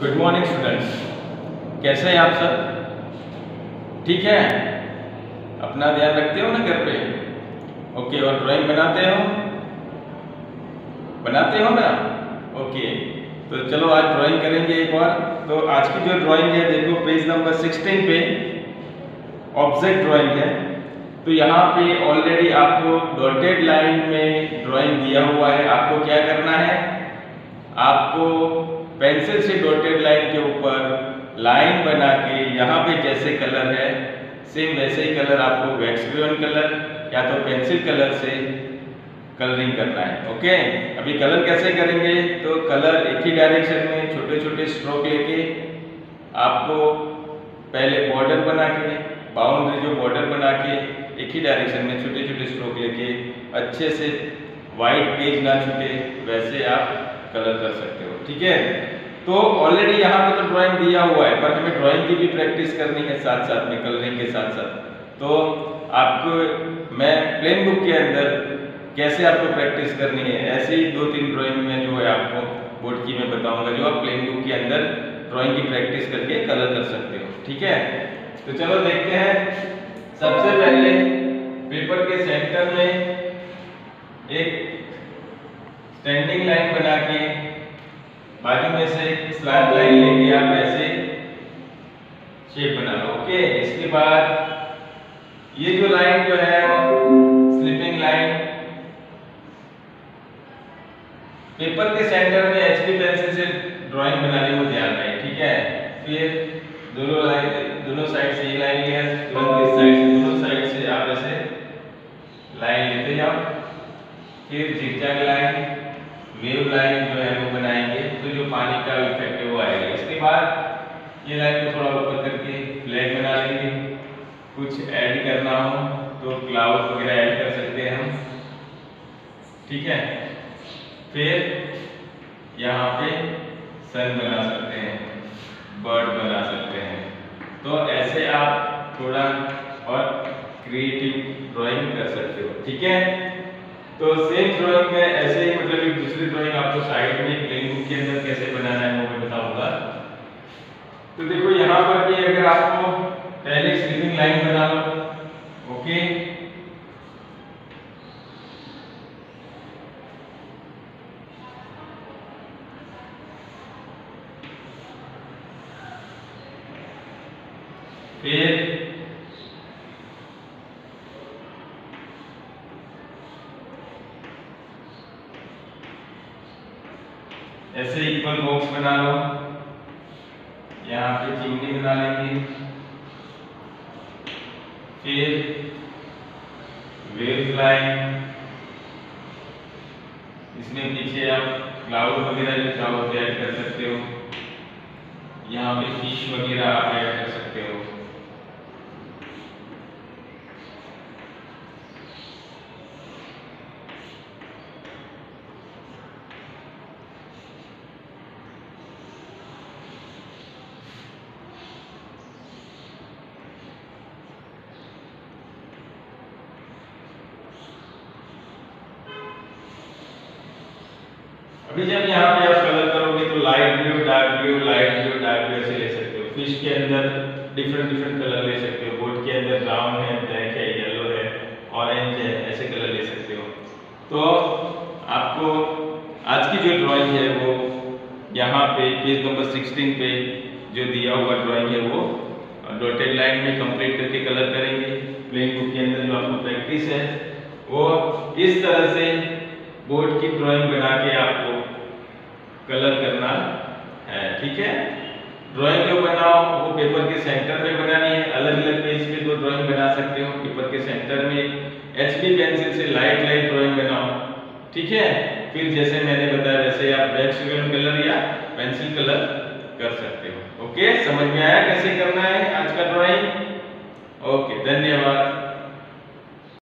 Good morning students, कैसे हैं आप सब? ठीक है, अपना ध्यान रखते हो ना घर पे? ओके, और ड्राइंग बनाते हो ना? ओके, तो चलो आज ड्राइंग करेंगे एक बार। तो आज की जो ड्राइंग है, देखो पेज नंबर 16 पे ऑब्जेक्ट ड्राइंग है। तो यहाँ पे ऑलरेडी आपको डॉटेड लाइन में ड्राइंग दिया हुआ है। आपको क्या करना है, आपको पेंसिल से डॉटेड लाइन के ऊपर लाइन बना के यहाँ पे जैसे कलर है सेम वैसे ही कलर आपको वैक्स क्रेयॉन कलर या तो पेंसिल कलर से कलरिंग करना है। ओके, अभी कलर कैसे करेंगे? तो कलर एक ही डायरेक्शन में छोटे छोटे स्ट्रोक लेके आपको पहले बॉर्डर बना के, बाउंड्री जो बॉर्डर बना के एक ही डायरेक्शन में छोटे छोटे स्ट्रोक लेके अच्छे से वाइट पेज ना छूटे वैसे आप कलर कर सकते हो। ठीक है, तो ऑलरेडी यहाँ पे तो ड्राइंग दिया हुआ है, पर हमें ड्राइंग की भी प्रैक्टिस करनी है साथ साथ में, कलरिंग के साथ साथ। तो आपको मैं प्लेन बुक के अंदर कैसे आपको प्रैक्टिस करनी है, ऐसे ही 2-3 ड्राइंग में जो है आपको बोर्ड की मैं बताऊंगा, जो आप प्लेन बुक के अंदर ड्राइंग की प्रैक्टिस करके कलर कर सकते हो। ठीक है, तो चलो देखते हैं। सबसे पहले पेपर के सेंटर में एक स्टैंडिंग लाइन बना के बाजू में से एक स्लैंट लाइन लेके आप ऐसे शेप बना लो। ओके, इसके बाद ये जो लाइन जो है स्लिपिंग लाइन, पेपर के सेंटर में एचबी पेंसिल से ड्राइंग बनाने को ध्यान रहे। ठीक है, फिर दोनों साइड से ये लाइन लिया, तुरंत इस साइड से दोनों साइड से आप ऐसे लाइन लेते जाओ। फिर जिगजैग लाइन, वेव लाइन जो है वो बनाएंगे, तो जो पानी का इफेक्ट है वो आएगा। इसके बाद ये लाइन को थोड़ा ऊपर करके फ्लैग बना लेंगे। कुछ ऐड करना हो तो क्लाउड वगैरह ऐड कर सकते हैं हम। ठीक है, फिर यहाँ पे सन बना सकते हैं, बर्ड बना सकते हैं। तो ऐसे आप थोड़ा और क्रिएटिव ड्राइंग कर सकते हो। ठीक है, तो सेम ड्राइंग में ऐसे ही मतलब एक दूसरी ड्राइंग आपको साइड में प्लेन बुक के अंदर कैसे बनाना है वो मैं बताऊंगा। तो देखो यहाँ पर भी अगर आपको पहले स्लिपिंग लाइन बना लो। ओके, फिर ऐसे इक्वल बॉक्स बना लो, यहाँ पे चिमनी बना लेंगे। फिर वेव लाइन, इसमें पीछे आप क्लाउड वगैरह जो चाहो तो ऐड कर सकते हो। यहाँ पे फिश वगैरह आप ऐड कर सकते हो। अभी जब यहाँ पे आप कलर करोगे तो light blue, dark blue, light blue, dark blue ऐसे ले सकते हो। फिश के अंदर डिफरेंट कलर ले सकते हो। बोट के अंदर ब्राउन है, ब्लैक है, येलो है, ऑरेंज है, ऐसे कलर ले सकते हो। तो आपको आज की जो ड्राइंग है वो यहाँ पे पेज नंबर 16 पे जो दिया हुआ ड्राइंग है वो डॉटेड लाइन में कंप्लीट करके कलर करेंगे। प्लेन बुक के अंदर जो आपको प्रैक्टिस है वो इस तरह से बोर्ड की ड्राइंग बना के आपको कलर करना है। ठीक है, ड्राइंग जो बनाओ वो पेपर के सेंटर में बनानी है। अलग अलग पेज पे दो ड्राइंग बना सकते हो। पेपर के सेंटर में एचबी पेंसिल से लाइट ड्राइंग बनाओ। ठीक है, फिर जैसे मैंने बताया वैसे आप वैक्स क्रेयॉन कलर या पेंसिल कलर कर सकते हो। ओके, समझ में आया कैसे करना है आज का ड्राइंग? ओके, धन्यवाद।